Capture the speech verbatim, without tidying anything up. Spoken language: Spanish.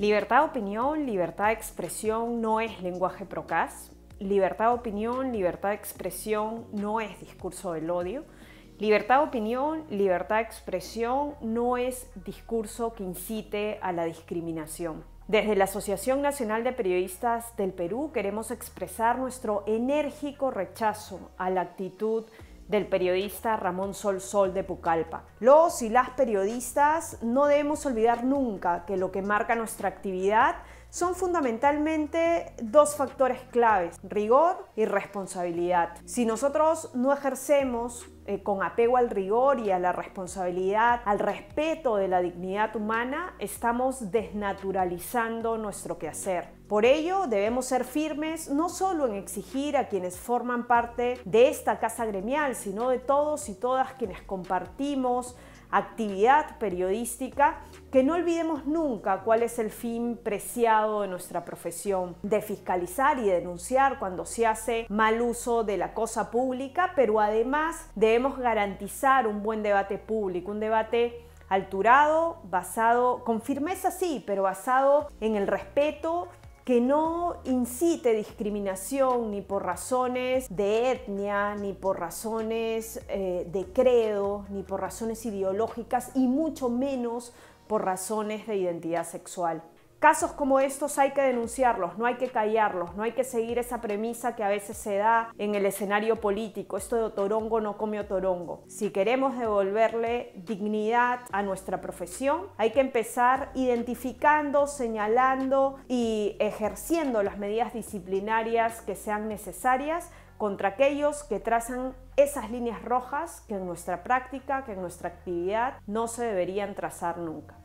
Libertad de opinión, libertad de expresión no es lenguaje procaz. Libertad de opinión, libertad de expresión no es discurso del odio. Libertad de opinión, libertad de expresión no es discurso que incite a la discriminación. Desde la Asociación Nacional de Periodistas del Perú queremos expresar nuestro enérgico rechazo a la actitud del periodista Ramón Sol Sol de Pucallpa. Los y las periodistas no debemos olvidar nunca que lo que marca nuestra actividad son fundamentalmente dos factores claves: rigor y responsabilidad. Si nosotros no ejercemos eh, con apego al rigor y a la responsabilidad, al respeto de la dignidad humana, estamos desnaturalizando nuestro quehacer. Por ello, debemos ser firmes no solo en exigir a quienes forman parte de esta casa gremial, sino de todos y todas quienes compartimos actividad periodística, que no olvidemos nunca cuál es el fin preciado de nuestra profesión: de fiscalizar y denunciar cuando se hace mal uso de la cosa pública, pero además debemos garantizar un buen debate público, un debate alturado, basado, con firmeza sí, pero basado en el respeto, que no incite discriminación ni por razones de etnia, ni por razones eh, de credo, ni por razones ideológicas, y mucho menos por razones de identidad sexual. Casos como estos hay que denunciarlos, no hay que callarlos, no hay que seguir esa premisa que a veces se da en el escenario político: esto de otorongo no come otorongo. Si queremos devolverle dignidad a nuestra profesión, hay que empezar identificando, señalando y ejerciendo las medidas disciplinarias que sean necesarias contra aquellos que trazan esas líneas rojas que en nuestra práctica, que en nuestra actividad no se deberían trazar nunca.